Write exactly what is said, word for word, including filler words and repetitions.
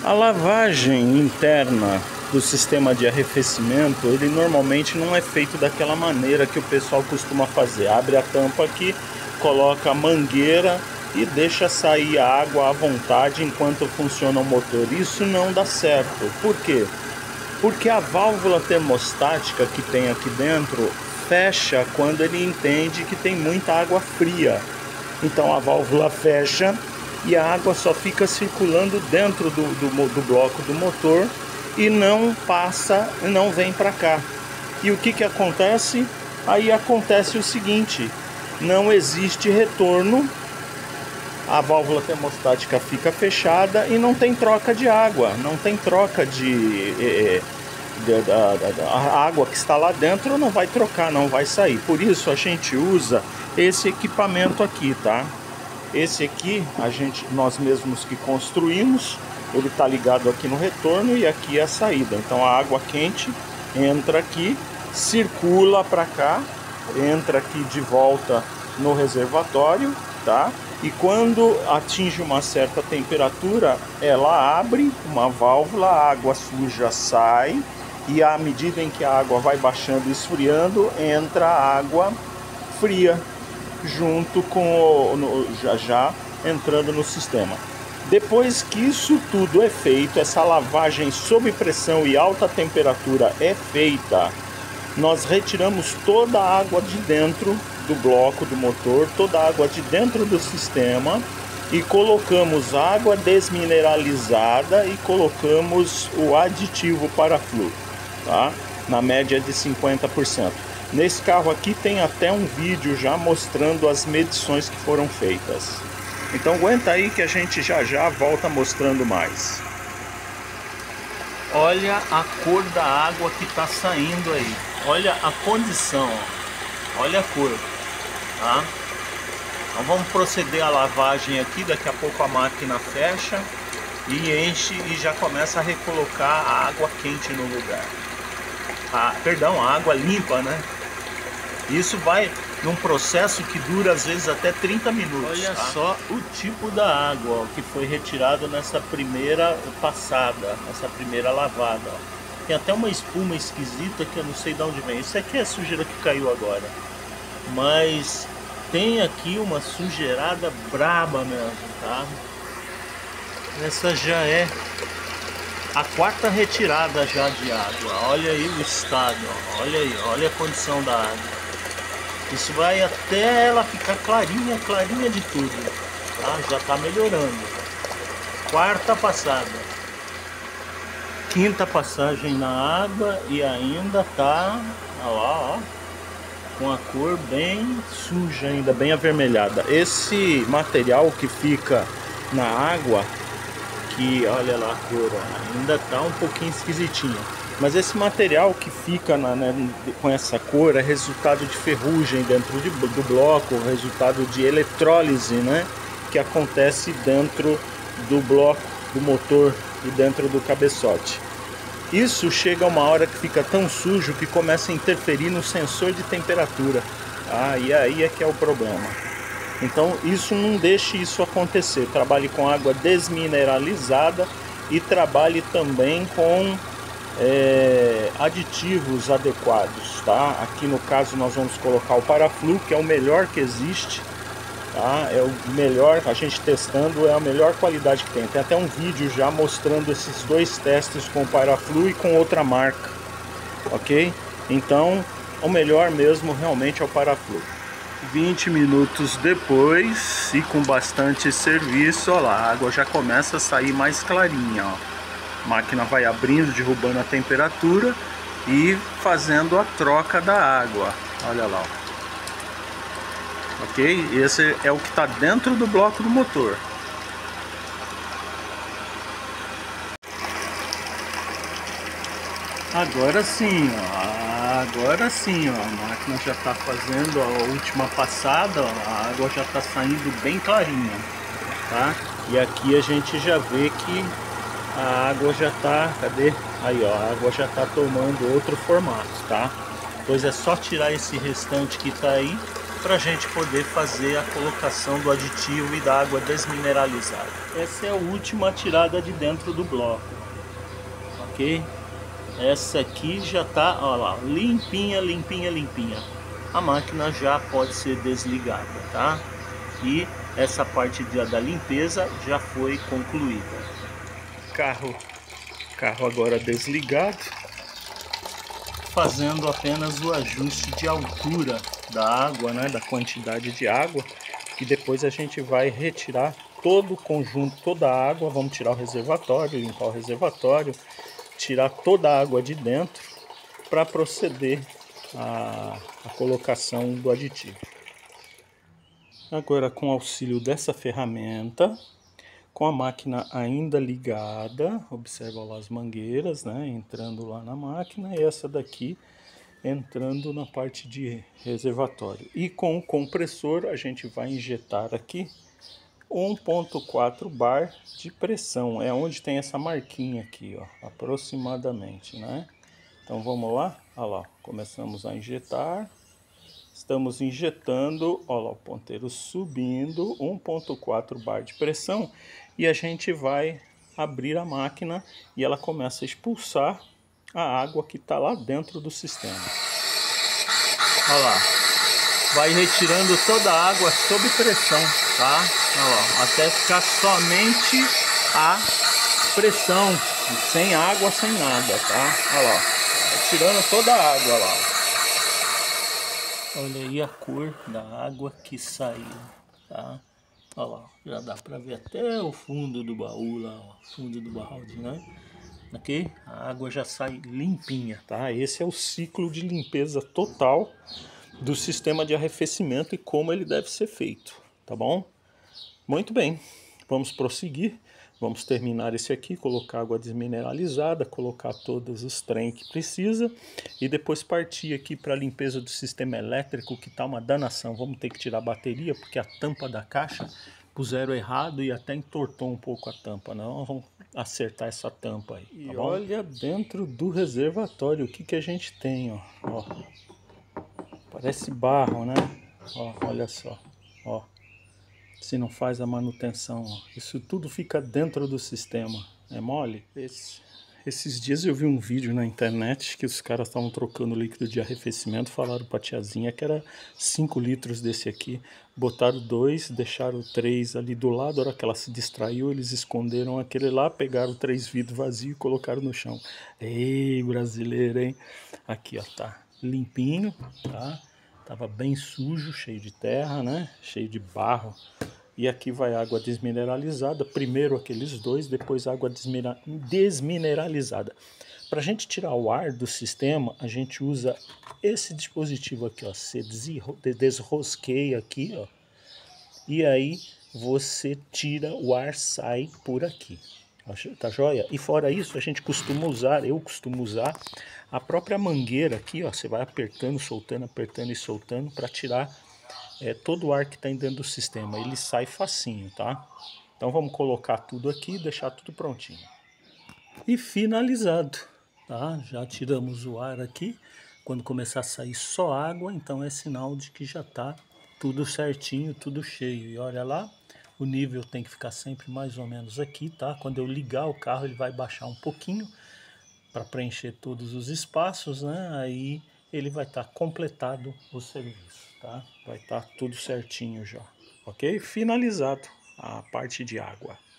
A lavagem interna do sistema de arrefecimento, ele normalmente não é feito daquela maneira que o pessoal costuma fazer. Abre a tampa aqui, coloca a mangueira e deixa sair a água à vontade enquanto funciona o motor. Isso não dá certo. Por quê? Porque a válvula termostática que tem aqui dentro fecha quando ele entende que tem muita água fria. Então a válvula fecha e a água só fica circulando dentro do, do, do bloco do motor e não passa, não vem para cá. E o que que acontece? Aí acontece o seguinte: não existe retorno, a válvula termostática fica fechada e não tem troca de água, não tem troca de... É, de, da, da, a água que está lá dentro não vai trocar, não vai sair. Por isso a gente usa esse equipamento aqui, tá? Esse aqui, a gente, nós mesmos que construímos, ele está ligado aqui no retorno e aqui é a saída. Então a água quente entra aqui, circula para cá, entra aqui de volta no reservatório, tá? E quando atinge uma certa temperatura, ela abre uma válvula, a água suja sai e à medida em que a água vai baixando e esfriando, entra a água fria junto com o, no, já, já entrando no sistema. Depois que isso tudo é feito, essa lavagem sob pressão e alta temperatura é feita, nós retiramos toda a água de dentro do bloco do motor, toda a água de dentro do sistema e colocamos água desmineralizada e colocamos o aditivo Paraflu, tá? Na média de cinquenta por cento. Nesse carro aqui tem até um vídeo já mostrando as medições que foram feitas. Então aguenta aí que a gente já já volta mostrando mais. Olha a cor da água que está saindo aí. Olha a condição, ó. Olha a cor, tá? Então vamos proceder a lavagem aqui. Daqui a pouco a máquina fecha e enche e já começa a recolocar a água quente no lugar. Ah, perdão, a água limpa, né? Isso vai num processo que dura às vezes até trinta minutos. Olha tá? Só o tipo da água ó, que foi retirada nessa primeira passada, nessa primeira lavada. Ó. Tem até uma espuma esquisita que eu não sei de onde vem. Isso aqui é a sujeira que caiu agora. Mas tem aqui uma sujeirada braba mesmo, tá? Essa já é a quarta retirada já de água. Olha aí o estado, ó. Olha aí, olha a condição da água. Isso vai até ela ficar clarinha, clarinha de tudo, tá? Já está melhorando. Quarta passada. Quinta passagem na água e ainda tá, ó lá, ó, com a cor bem suja ainda, bem avermelhada. Esse material que fica na água, que olha lá a cor, ó, ainda tá um pouquinho esquisitinho. Mas esse material que fica na, né, com essa cor é resultado de ferrugem dentro de, do bloco, resultado de eletrólise, né, que acontece dentro do bloco do motor e dentro do cabeçote. Isso chega a uma hora que fica tão sujo que começa a interferir no sensor de temperatura. Ah, e aí é que é o problema. Então isso não deixe isso acontecer. Trabalhe com água desmineralizada e trabalhe também com É, aditivos adequados, tá? Aqui no caso nós vamos colocar o Paraflu, que é o melhor que existe, tá? É o melhor, a gente testando, é a melhor qualidade que tem. Tem até um vídeo já mostrando esses dois testes com o Paraflu e com outra marca, ok? Então o melhor mesmo realmente é o Paraflu. vinte minutos depois e com bastante serviço, ó lá, a água já começa a sair mais clarinha, ó. A máquina vai abrindo, derrubando a temperatura e fazendo a troca da água. Olha lá. Ó. Ok? Esse é o que está dentro do bloco do motor. Agora sim, ó. Agora sim, ó. A máquina já está fazendo a última passada, ó. A água já está saindo bem clarinha, tá? E aqui a gente já vê que a água já tá, cadê? Aí ó, a água já tá tomando outro formato, tá? Pois é só tirar esse restante que tá aí para a gente poder fazer a colocação do aditivo e da água desmineralizada. Essa é a última tirada de dentro do bloco, ok? Essa aqui já tá, ó lá, limpinha, limpinha, limpinha. A máquina já pode ser desligada, tá? E essa parte da limpeza já foi concluída. Carro, carro agora desligado, fazendo apenas o ajuste de altura da água, né, da quantidade de água, e depois a gente vai retirar todo o conjunto, toda a água, vamos tirar o reservatório, limpar o reservatório, tirar toda a água de dentro para proceder à, à colocação do aditivo. Agora, com o auxílio dessa ferramenta, com a máquina ainda ligada, observa lá as mangueiras, né, entrando lá na máquina, e essa daqui entrando na parte de reservatório. E com o compressor a gente vai injetar aqui um ponto quatro bar de pressão, é onde tem essa marquinha aqui, ó, aproximadamente, né? Então vamos lá, olha lá, começamos a injetar, estamos injetando, olha lá, o ponteiro subindo, um ponto quatro bar de pressão, e a gente vai abrir a máquina e ela começa a expulsar a água que está lá dentro do sistema. Olha lá, vai retirando toda a água sob pressão, tá? Olha lá, até ficar somente a pressão, sem água, sem nada, tá? Olha lá, vai tirando toda a água lá. Olha aí a cor da água que saiu, tá? Olha lá, já dá para ver até o fundo do baú lá, ó, fundo do balde, né? Ok? A água já sai limpinha, tá? Esse é o ciclo de limpeza total do sistema de arrefecimento e como ele deve ser feito, tá bom? Muito bem, vamos prosseguir. Vamos terminar esse aqui, colocar água desmineralizada, colocar todos os trem que precisa e depois partir aqui para a limpeza do sistema elétrico, que tá uma danação. Vamos ter que tirar a bateria porque a tampa da caixa puseram errado e até entortou um pouco a tampa, né? Vamos acertar essa tampa aí, tá bom? E olha dentro do reservatório o que que a gente tem, ó. Ó. Parece barro, né? Ó, olha só, ó. Se não faz a manutenção, ó. Isso tudo fica dentro do sistema, é mole? Esse, esses dias eu vi um vídeo na internet que os caras estavam trocando líquido de arrefecimento, falaram pra tiazinha que era cinco litros desse aqui, botaram dois, deixaram três ali do lado, a hora que ela se distraiu, eles esconderam aquele lá, pegaram três vidros vazios e colocaram no chão. Ei, brasileiro, hein? Aqui, ó, tá limpinho, tá? Tava bem sujo, cheio de terra, né? Cheio de barro. E aqui vai água desmineralizada. Primeiro aqueles dois, depois água desmineralizada. Para a gente tirar o ar do sistema, a gente usa esse dispositivo aqui, ó. Você desrosqueia aqui, ó. E aí você tira, o ar sai por aqui. Tá joia? E fora isso, a gente costuma usar, eu costumo usar a própria mangueira aqui, ó. Você vai apertando, soltando, apertando e soltando para tirar é, todo o ar que está dentro do sistema. Ele sai facinho, tá? Então vamos colocar tudo aqui e deixar tudo prontinho. E finalizado, tá? Já tiramos o ar aqui. Quando começar a sair só água, então é sinal de que já tá tudo certinho, tudo cheio. E olha lá. O nível tem que ficar sempre mais ou menos aqui, tá? Quando eu ligar o carro, ele vai baixar um pouquinho para preencher todos os espaços, né? Aí ele vai estar tá completado o serviço, tá? Vai estar tá tudo certinho já, ok? Finalizado a parte de água.